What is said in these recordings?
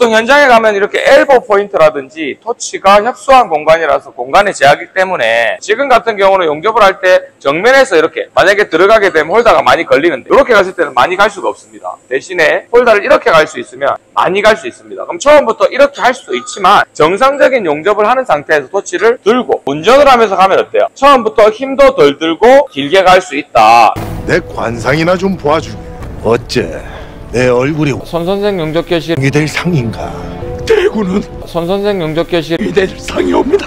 보통 현장에 가면 이렇게 엘보 포인트라든지 토치가 협소한 공간이라서 공간의 제약이기 때문에 지금 같은 경우는 용접을 할 때 정면에서 이렇게 만약에 들어가게 되면 홀더가 많이 걸리는데 이렇게 갔을 때는 많이 갈 수가 없습니다. 대신에 홀더를 이렇게 갈 수 있으면 많이 갈 수 있습니다. 그럼 처음부터 이렇게 할 수도 있지만 정상적인 용접을 하는 상태에서 토치를 들고 운전을 하면서 가면 어때요? 처음부터 힘도 덜 들고 길게 갈 수 있다. 내 관상이나 좀 보아주게. 어째 내 얼굴이 손선생 용접 교실 이 될 상인가? 대구는 손선생 용접 교실 이 될 상이옵니다.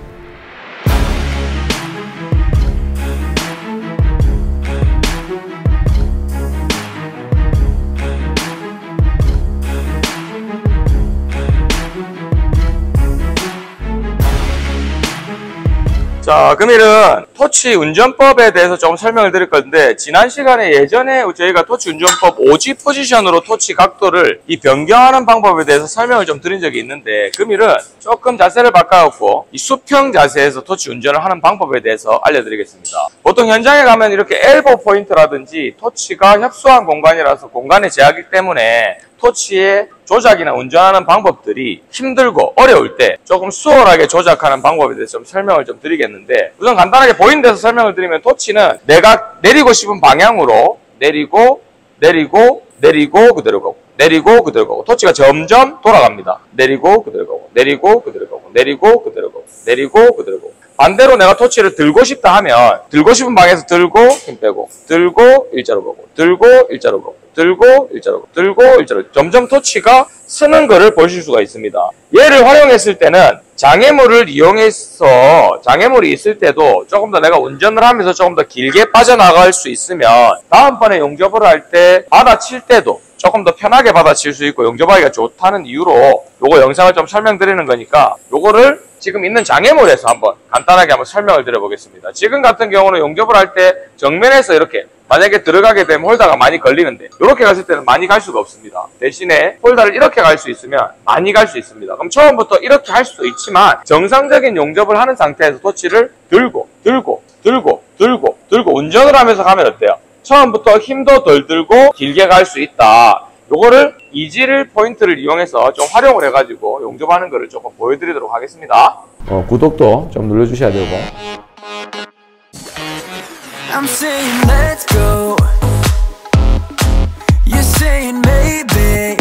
자, 금일은 토치 운전법에 대해서 조금 설명을 드릴 건데 지난 시간에 예전에 저희가 토치 운전법 오지 포지션으로 토치 각도를 변경하는 방법에 대해서 설명을 좀 드린 적이 있는데 금일은 조금 자세를 바꿔갖고 이 수평 자세에서 토치 운전을 하는 방법에 대해서 알려드리겠습니다. 보통 현장에 가면 이렇게 엘보 포인트라든지 토치가 협소한 공간이라서 공간의 제약이기 때문에 토치의 조작이나 운전하는 방법들이 힘들고 어려울 때 조금 수월하게 조작하는 방법에 대해서 좀 설명을 좀 드리겠는데 우선 간단하게 보이는 데서 설명을 드리면 토치는 내가 내리고 싶은 방향으로 내리고 그대로 가고 내리고 그대로 가고 토치가 점점 돌아갑니다. 내리고 그대로 가고 내리고 그대로 가고 내리고 그대로 가고 내리고 그대로 가고 반대로 내가 토치를 들고 싶다 하면 들고 싶은 방향에서 들고 힘 빼고 들고 일자로 가고 들고 일자로 가고 들고 일자로 가고 들고 일자로 점점 토치가 쓰는 거를 보실 수가 있습니다. 얘를 활용했을 때는 장애물을 이용해서 장애물이 있을 때도 조금 더 내가 운전을 하면서 조금 더 길게 빠져나갈 수 있으면 다음번에 용접을 할 때 받아칠 때도 조금 더 편하게 받아칠 수 있고 용접하기가 좋다는 이유로 요거 영상을 좀 설명드리는 거니까 요거를 지금 있는 장애물에서 한번 간단하게 한번 설명을 드려보겠습니다. 지금 같은 경우는 용접을 할 때 정면에서 이렇게 만약에 들어가게 되면 홀더가 많이 걸리는데 이렇게 갔을 때는 많이 갈 수가 없습니다. 대신에 홀더를 이렇게 갈 수 있으면 많이 갈 수 있습니다. 그럼 처음부터 이렇게 할 수도 있지만 정상적인 용접을 하는 상태에서 토치를 들고 운전을 하면서 가면 어때요? 처음부터 힘도 덜 들고 길게 갈 수 있다. 요거를 이지를 포인트를 이용해서 좀 활용을 해가지고 용접하는 거를 조금 보여드리도록 하겠습니다. 구독도 좀 눌러주셔야 되고. I'm saying let's go. You're saying maybe.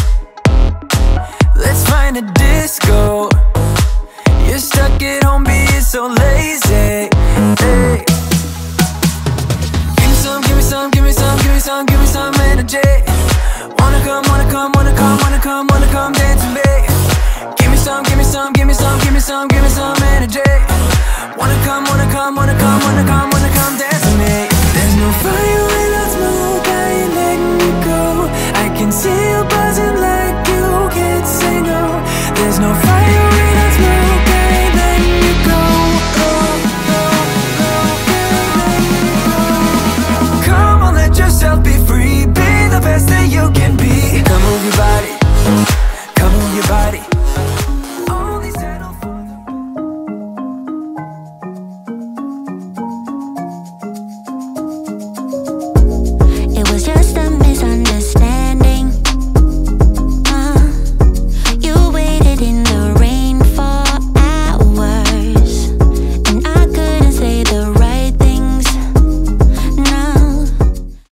Let's find a disco. You're stuck at home being so lazy. Hey. Give me some, give me some, give me some, give me some, give me some energy. Wanna come dance with me. Give me some, give me some, give me some, give me some, give me some energy. Wanna come